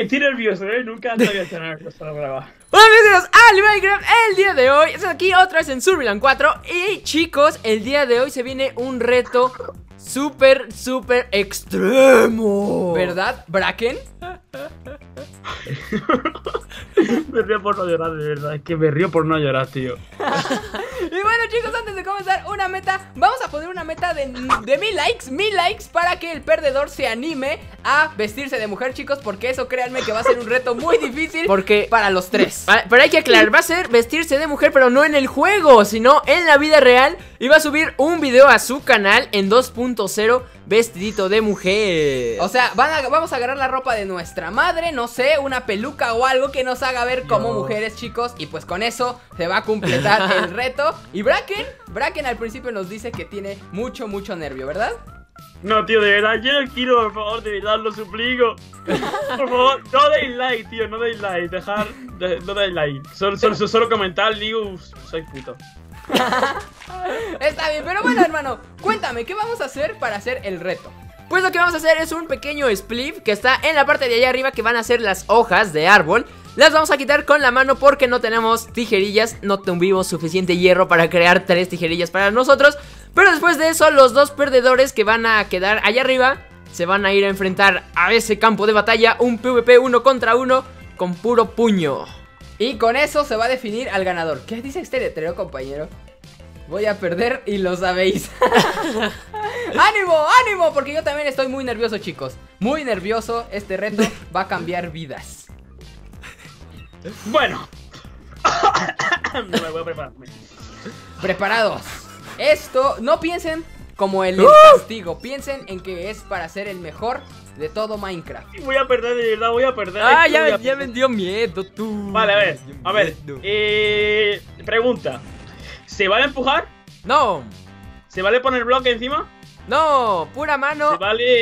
Estoy nervioso, nunca había estado nervioso, la verdad. Hola bienvenidos a Minecraft. El día de hoy es aquí otra vez en Survival 4. Y chicos, el día de hoy se viene un reto súper extremo, ¿verdad, Bracken? Me río por no llorar, de verdad. Es que me río por no llorar, tío. Y bueno chicos, antes de comenzar una meta, vamos a poner una meta de 1000 likes para que el perdedor se anime a vestirse de mujer, chicos. Porque eso créanme que va a ser un reto muy difícil, porque para los tres. Pero hay que aclarar, va a ser vestirse de mujer, pero no en el juego, sino en la vida real. Y va a subir un video a su canal en 2.0 vestidito de mujer. O sea, vamos a agarrar la ropa de nuestra madre, no sé, una peluca o algo que nos haga ver como mujeres, chicos. Y pues con eso se va a completar el reto. Y Bracken al principio nos dice que tiene mucho nervio, ¿verdad? No, tío, de verdad, yo no quiero, por favor, de verdad, lo suplico. Por favor, no deis like, tío, no deis like, no deis like. Solo comentar, digo, soy puto. Está bien, pero bueno, hermano, cuéntame, ¿qué vamos a hacer para hacer el reto? Pues lo que vamos a hacer es un pequeño spliff que está en la parte de allá arriba, que van a ser las hojas de árbol. Las vamos a quitar con la mano porque no tenemos tijerillas, no tuvimos suficiente hierro para crear 3 tijerillas para nosotros. Pero después de eso, los dos perdedores que van a quedar allá arriba se van a ir a enfrentar a ese campo de batalla, un PvP 1 contra 1 con puro puño. Y con eso se va a definir al ganador. ¿Qué dice este letrero, compañero? Voy a perder y lo sabéis. ¡Ánimo, ánimo! Porque yo también estoy muy nervioso, chicos. Muy nervioso, este reto va a cambiar vidas. Bueno. No me voy a prepararme. Preparados. Esto, no piensen como el castigo. Piensen en que es para ser el mejor de todo Minecraft. Voy a perder, de verdad, voy a perder. Ah, ya me dio miedo tú. Vale, a ver, pregunta. ¿Se vale empujar? No. ¿Se vale poner bloque encima? No, pura mano.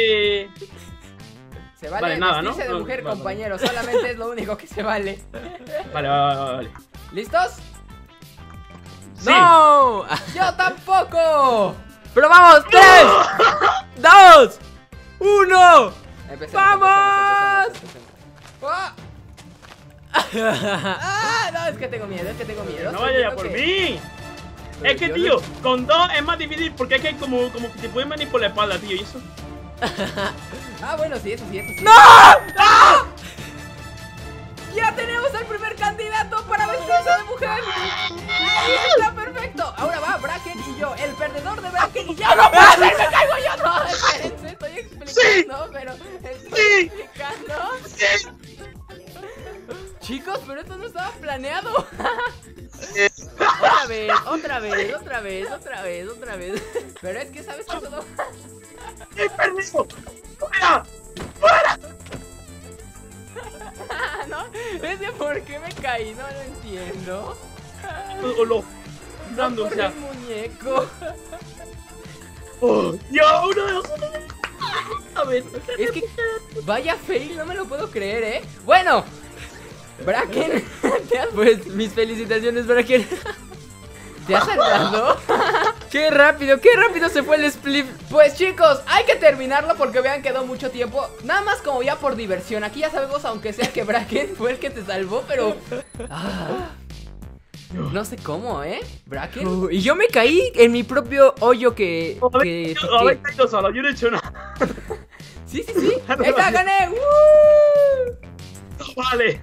Se vale nada, ¿no? Vestirse de mujer, compañero, solamente es lo único que se vale. Vale. ¿Listos? Sí. ¡No! ¡Yo tampoco! ¡Pero vamos! ¡3! ¡2! ¡1! ¡Vamos! ¡Oh! ¡Ah! No, es que tengo miedo, ¡No vaya ya por mí! Es que, tío, con 2 es más difícil porque es que como que te pueden venir por la espalda, tío, y eso. Ah, bueno, sí, eso sí. ¡No! ¡No! ¡Ya tenemos al primer candidato para vestirse de mujer! ¡Ahí está, perfecto! Ahora va Bracken y yo, el perdedor de Bracken y yo. ¡No puedo hacer! ¡Me caigo yo! No, espérense, estoy explicando, sí. Pero estoy explicando. Sí. Chicos, pero esto no estaba planeado. Otra vez. Pero es que sabes que todo. ¡Permiso! ¡Fuera! No, es que ¿por qué me caí? No lo entiendo. Dando, o sea. El muñeco. Oh, ¡yo! ¡Uno de los! A ver. Es que vaya fail, no me lo puedo creer, Bueno, Bracken, pues mis felicitaciones, Bracken. ¿Te has salvado? ¡Qué rápido se fue el split! Pues chicos, hay que terminarlo porque vean quedó mucho tiempo. Nada más como ya por diversión. Aquí ya sabemos, aunque sea que Bracken fue el que te salvó, pero... no sé cómo, Bracken. Y yo me caí en mi propio hoyo que... Habéis caído solo, yo no he hecho nada. Sí. ¡Esta gané! Vale.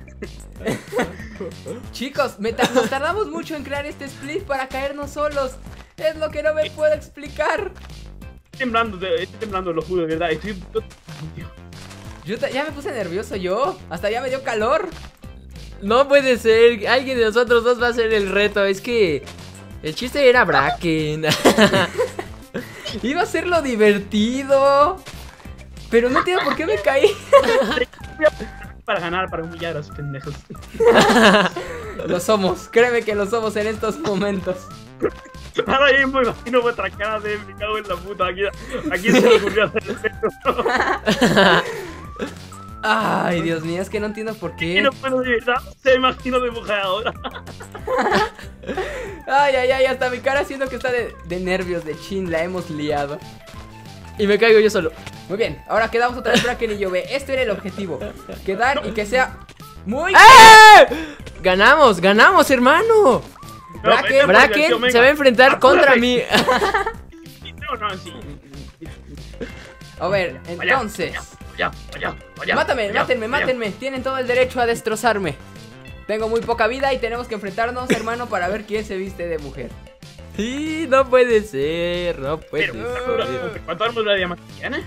Chicos, nos tardamos mucho en crear este split para caernos solos. Es lo que no me puedo explicar. Estoy temblando, lo juro, de verdad. Ya me puse nervioso yo. Hasta ya me dio calor. No puede ser. Alguien de nosotros dos va a hacer el reto. Es que el chiste era Bracken. Iba a ser lo divertido. Pero no entiendo por qué me caí. Para ganar, para humillar a los pendejos. Lo somos, créeme que lo somos en estos momentos. Ahora mismo imagino vuestra cara de me cago en la puta. Aquí se me ocurrió hacer esto. Ay, Dios mío, es que no entiendo por qué. No puedo de verdad, se imagino de mujer ahora. Ay, hasta mi cara siento que está de nervios, de chin, la hemos liado. Y me caigo yo solo. Muy bien, ahora quedamos otra vez Bracken y yo. Ve, este era el objetivo. Quedar y que sea muy... Ganamos, ganamos, hermano. Bracken se va a enfrentar contra mí. No, sí. A ver, entonces. Mátenme. Tienen todo el derecho a destrozarme. Tengo muy poca vida y tenemos que enfrentarnos, hermano, para ver quién se viste de mujer. Sí, no puede ser, no puede ser. ¿Cuántas armaduras de diamante tienes?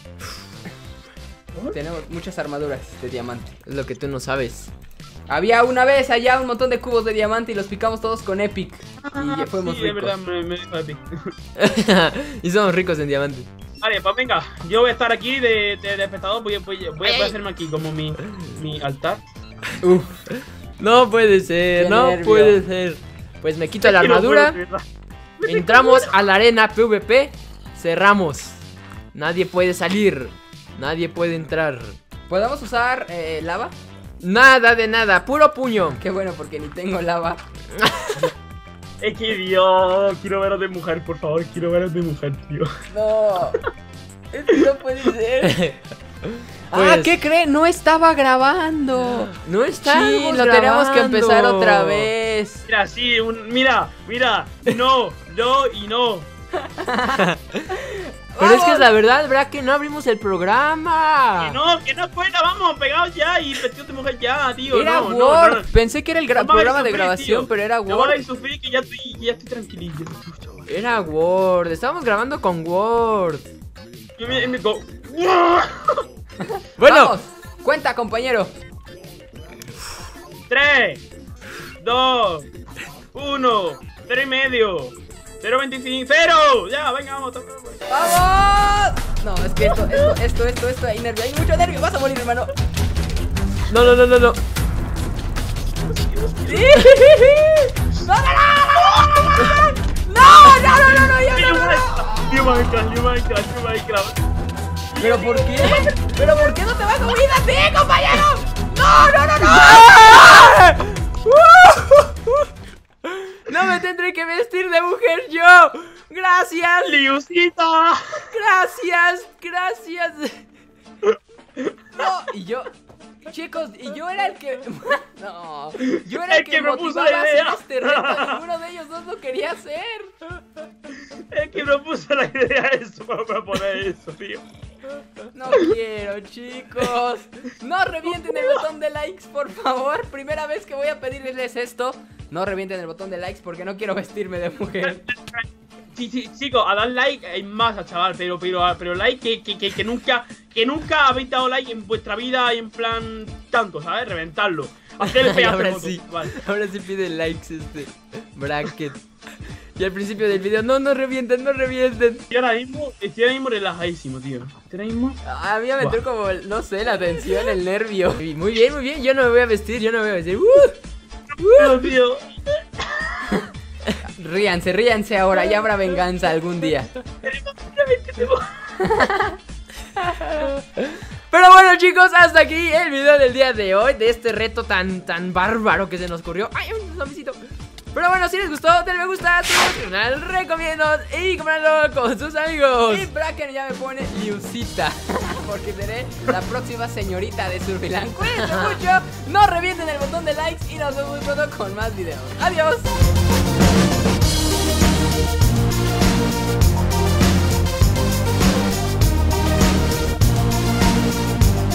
Tenemos muchas armaduras de diamante. Es lo que tú no sabes. Había una vez allá un montón de cubos de diamante y los picamos todos con Epic. Y ya fuimos ricos. Es verdad, me dijo Epic. Y somos ricos en diamante. Vale, pues venga, yo voy a estar aquí de espectador. Voy a hacerme aquí como mi altar. Uf. No puede ser, puede ser. Pues me quito la armadura. Entramos a la arena PvP. Cerramos. Nadie puede salir. Nadie puede entrar. ¿Podemos usar lava? Nada de nada, puro puño. Qué bueno, porque ni tengo lava. Es que Dios, quiero veros de mujer, por favor. Quiero veros de mujer, tío. No, esto no puede ser. Pues, ¿qué cree? No estaba grabando. No está. Sí, lo tenemos que empezar otra vez. Mira, sí, mira. No y no. Pero es que es la verdad, Bracken, no abrimos el programa. Que no cuenta, vamos, pegados ya y vestidos de mujer ya, tío. Era Word. Pensé que era el programa de grabación, tío. Pero era Word. No vale sufrir, que ya estoy tranquilito. Era Word, estábamos grabando con Word. Bueno, vamos. Cuenta, compañero. 3, 2, 1, 3 y medio. 0.25, 0. Ya, venga, vamos. ¡Vamos! No, es que esto, hay nervio, hay mucho nervio. Vas a morir, hermano. No. No, Minecraft. ¿Pero por qué? ¿Pero por qué no te vas a morir así, compañero? No. No me tendré que vestir de mujer yo. Gracias, Liusita. Gracias. No, y yo, chicos, y yo era el que... No, yo era el que motivaba a hacer este reto. Ninguno de ellos dos lo quería hacer. El que propuso la idea eso para poner eso, tío. No quiero, chicos. No revienten el botón de likes, por favor. Primera vez que voy a pedirles esto. No revienten el botón de likes porque no quiero vestirme de mujer. Sí, chicos, a dar like hay masa, chaval. Pero like que nunca habéis dado like en vuestra vida y en plan tanto, ¿sabes? Reventarlo. Hacer el pedazo ahora sí, vale. Ahora sí pide likes Bracken. Y al principio del video, no revienten. Estoy ahora mismo relajadísimo, tío. A mí me entró como, no sé, la tensión, el nervio. Muy bien, yo no me voy a vestir, tío. Ríanse ahora, ya habrá venganza algún día. Pero bueno, chicos, hasta aquí el video del día de hoy, de este reto tan bárbaro que se nos ocurrió. ¡Ay, un zombicito! Pero bueno, si les gustó, denle me gusta, suscríbanse al canal, recomiendo y coméntanlo con sus amigos. Y Bracken ya me pone Liusita, porque seré la próxima señorita de Surviland. Cuídense mucho, no revienten el botón de likes y nos vemos pronto con más videos. ¡Adiós!